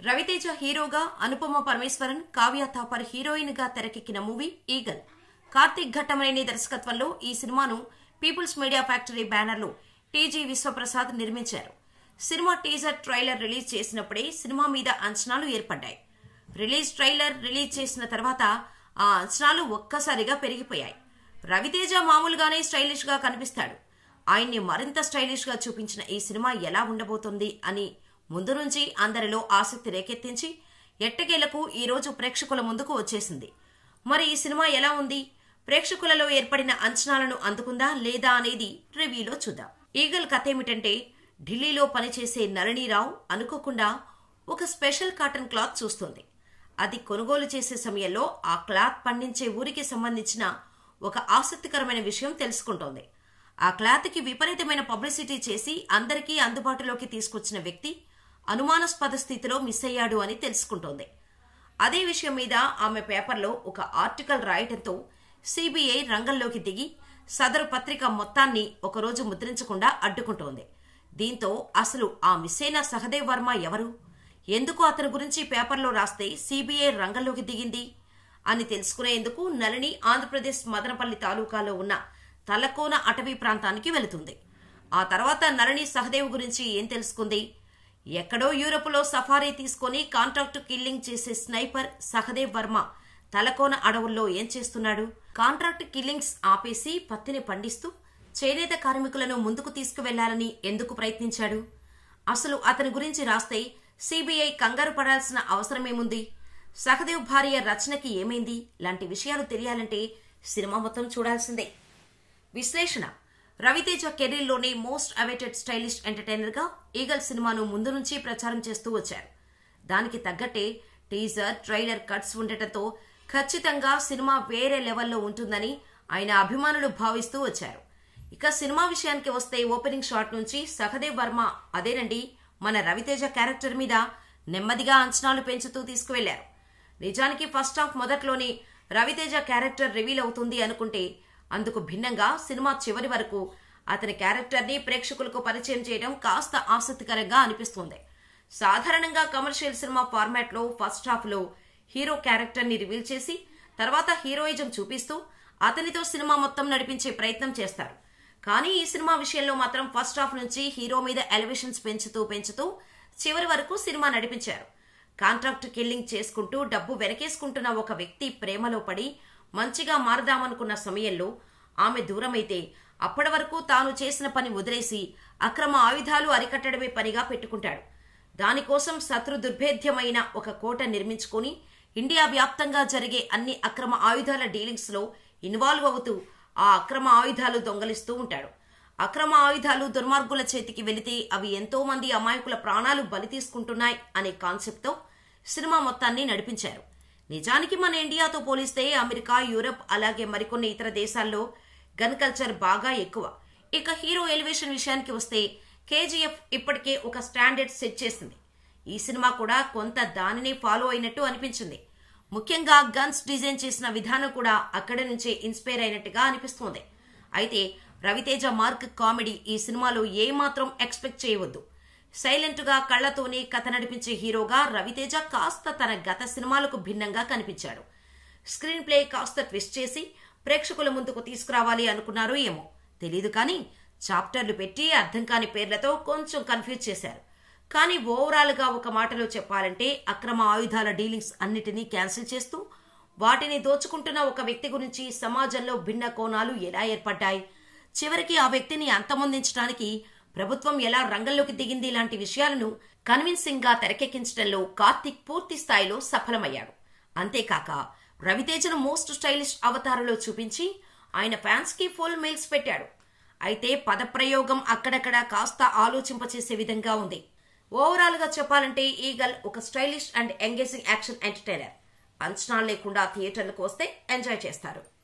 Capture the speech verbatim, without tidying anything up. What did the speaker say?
రవితేజ హీరోగా, అనుపమ పరమేశ్వరన్, కావ్య థాపర్ హీరోయిన్ గా తెరకెక్కిన మూవీ ఈగల్. కార్తిక్ ఘట్టమనేని దర్శకత్వంలో ఈ సినిమాను పీపుల్స్ మీడియా ఫ్యాక్టరీ బ్యానర్లో టీజీ విశ్వప్రసాద్ నిర్మించారు. సినిమా టీజర్ ట్రైలర్ రిలీజ్ చేసినప్పుడే సినిమా మీద అంచనాలు ఏర్పడ్డాయి. రిలీజ్ ట్రైలర్ రిలీజ్ చేసిన తర్వాత ఆ అంచనాలు ఒక్కసారిగా పెరిగిపోయాయి. రవితేజ మామూలుగానే స్టైలిష్ గా కనిపిస్తాడు. ఆయన్ని మరింత స్టైలిష్ గా చూపించిన ఈ సినిమా ఎలా ఉండబోతోంది అని ముందు నుంచి అందరిలో ఆసక్తి రేకెత్తించి ఎట్టకేలకు ఈ రోజు ప్రేక్షకుల ముందుకు వచ్చేసింది. మరి ఈ సినిమా ఎలా ఉంది, ప్రేక్షకులలో ఏర్పడిన అంచనాలను అందుకుందా లేదా అనేది రివ్యూలో చూద్దాం. ఈగల్ కథ ఏమిటంటే, ఢిల్లీలో పనిచేసే నళినీరావు అనుకోకుండా ఒక స్పెషల్ కాటన్ క్లాత్ చూస్తుంది. అది కొనుగోలు చేసే సమయంలో ఆ క్లాత్ పండించే ఊరికి సంబంధించిన ఒక ఆసక్తికరమైన విషయం తెలుసుకుంటోంది. ఆ క్లాత్ కి విపరీతమైన పబ్లిసిటీ చేసి అందరికీ అందుబాటులోకి తీసుకొచ్చిన వ్యక్తి అనుమానాస్పద స్థితిలో మిస్ అయ్యాడు అని తెలుసుకుంటోంది. అదే విషయం మీద ఆమె పేపర్లో ఒక ఆర్టికల్ రాయటంతో సిబిఐ రంగంలోకి దిగి సదరు పత్రిక మొత్తాన్ని ఒకరోజు ముద్రించకుండా అడ్డుకుంటోంది. దీంతో అసలు ఆ మిస్ అయిన సహదేవ్ వర్మ ఎవరు, ఎందుకు అతని గురించి పేపర్లో రాస్తే సిబిఐ రంగంలోకి దిగింది అని తెలుసుకునేందుకు నళిని ఆంధ్రప్రదేశ్ మదనపల్లి తాలూకాలో ఉన్న తలకోన అటవీ ప్రాంతానికి వెళుతుంది. ఆ తర్వాత నళిని సహదేవ్ గురించి ఏం తెలుసుకుంది? ఎక్కడో యూరోప్లో సఫారీ తీసుకుని కాంట్రాక్ట్ కిల్లింగ్ చేసే స్నైపర్ సహదేవ్ వర్మ తలకోన అడవుల్లో ఏం చేస్తున్నాడు? కాంట్రాక్ట్ కిల్లింగ్స్ ఆపేసి పత్తిని పండిస్తూ చేనేత కార్మికులను ముందుకు తీసుకువెళ్లాలని ఎందుకు ప్రయత్నించాడు? అసలు అతని గురించి రాస్తే సిబిఐ కంగారు పడాల్సిన అవసరమేముంది? సహదేవ్ భార్య రచనకి ఏమైంది లాంటి విషయాలు తెలియాలంటే సినిమా మొత్తం చూడాల్సిందే. విశ్లేషణ: రవితేజ కెరీర్లోనే మోస్ట్ అవైటెడ్ స్టైలిష్ ఎంటర్టైనర్ గా ఈగల్ సినిమాను ముందు నుంచి ప్రచారం చేస్తూ వచ్చారు. దానికి తగ్గట్టే టీజర్, ట్రైలర్ కట్స్ ఉండటంతో ఖచ్చితంగా సినిమా వేరే లెవెల్లో ఉంటుందని ఆయన అభిమానులు భావిస్తూ వచ్చారు. ఇక సినిమా విషయానికి వస్తే ఓపెనింగ్ షాట్ నుంచి సహదేవ్ వర్మ అదేనండి మన రవితేజ క్యారెక్టర్ మీద నెమ్మదిగా అంచనాలు పెంచుతూ తీసుకువెళ్లారు. నిజానికి ఫస్ట్ హాఫ్ మొదట్లోనే రవితేజ క్యారెక్టర్ రివీల్ అవుతుంది అనుకుంటే, అందుకు భిన్నంగా సినిమా చివరి వరకు అతని క్యారెక్టర్ ని ప్రేక్షకులకు పరిచయం చేయడం కాస్త ఆసక్తికరంగా అనిపిస్తుంది. సాధారణంగా కమర్షియల్ సినిమా ఫార్మాట్ లో ఫస్ట్ హాఫ్ లో హీరో క్యారెక్టర్ ని రివీల్ చేసి తర్వాత హీరోయిజం చూపిస్తూ అతనితో సినిమా మొత్తం నడిపించే ప్రయత్నం చేస్తారు. కానీ ఈ సినిమా విషయంలో మాత్రం ఫస్ట్ హాఫ్ నుంచి హీరో మీద ఎలివేషన్స్ పెంచుతూ పెంచుతూ చివరి వరకు సినిమా నడిపించారు. కాంట్రాక్ట్ కిల్లింగ్ చేసుకుంటూ డబ్బు వెనకేసుకుంటున్న ఒక వ్యక్తి ప్రేమలో పడి మంచిగా మారదామనుకున్న సమయంలో ఆమె దూరమైతే అప్పటి వరకు తాను చేసిన పని వదిలేసి అక్రమ ఆయుధాలు అరికట్టడమే పనిగా పెట్టుకుంటాడు. దానికోసం శత్రు దుర్భేద్యమైన ఒక కోట నిర్మించుకుని ఇండియా వ్యాప్తంగా జరిగే అన్ని అక్రమ ఆయుధాల డీలింగ్స్ లో ఇన్వాల్వ్ అవుతూ ఆ అక్రమ ఆయుధాలు దొంగలిస్తూ ఉంటాడు. అక్రమ ఆయుధాలు దుర్మార్గుల చేతికి వెళితే అవి ఎంతో మంది అమాయకుల ప్రాణాలు బలి తీసుకుంటున్నాయి అనే కాన్సెప్ట్ తో సినిమా మొత్తాన్ని నడిపించారు. నిజానికి మన ఇండియాతో పోలిస్తే అమెరికా, యూరప్ అలాగే మరికొన్ని ఇతర దేశాల్లో గన్ కల్చర్ బాగా ఎక్కువ. ఇక హీరో ఎలివేషన్ విషయానికి వస్తే కేజీఎఫ్ ఇప్పటికే ఒక స్టాండర్డ్ సెట్ చేసింది. ఈ సినిమా కూడా కొంత దానినే ఫాలో అయినట్టు అనిపించింది. ముఖ్యంగా గన్స్ డిజైన్ చేసిన విధానం కూడా అక్కడి నుంచే ఇన్స్పైర్ అయినట్టుగా అనిపిస్తోంది. అయితే రవితేజ మార్క్ కామెడీ ఈ సినిమాలో ఏమాత్రం ఎక్స్పెక్ట్ చేయవద్దు. సైలెంట్ గా కళ్లతోనే కథ నడిపించే హీరోగా రవితేజ కాస్త తన గత సినిమాలకు భిన్నంగా కనిపించాడు. స్క్రీన్ ప్లే కాస్త ట్విస్ట్ చేసి ప్రేక్షకుల ముందుకు తీసుకురావాలి అనుకున్నారో ఏమో తెలీదు, కానీ చాప్టర్లు పెట్టి అర్థం కాని పేర్లతో కొంచెం కన్ఫ్యూజ్ చేశారు. కానీ ఓవరాల్ గా ఒక మాటలో చెప్పాలంటే అక్రమ ఆయుధాల డీలింగ్స్ అన్నిటినీ క్యాన్సిల్ చేస్తూ వాటిని దోచుకుంటున్న ఒక వ్యక్తి గురించి సమాజంలో భిన్న కోణాలు ఎలా ఏర్పడ్డాయి, చివరికి ఆ వ్యక్తిని అంతమొందించడానికి ప్రభుత్వం ఎలా రంగంలోకి దిగింది లాంటి విషయాలను కన్విన్సింగ్ గా తెరకెక్కించడంలో కార్తిక్ పూర్తి స్థాయిలో సఫలమయ్యాడు. అంతేకాక రవితేజను మోస్ట్ స్టైలిష్ అవతారంలో చూపించి ఆయన ఫ్యాన్స్ కి ఫుల్ మీల్స్ పెట్టాడు. అయితే పదప్రయోగం అక్కడక్కడ కాస్త ఆలోచింపచేసే విధంగా ఉంది. ఓవరాల్ గా చెప్పాలంటే ఈగల్ ఒక stylish and engaging action entertainer. అంచనా లేకుండా థియేటర్లకు వస్తే ఎంజాయ్ చేస్తారు.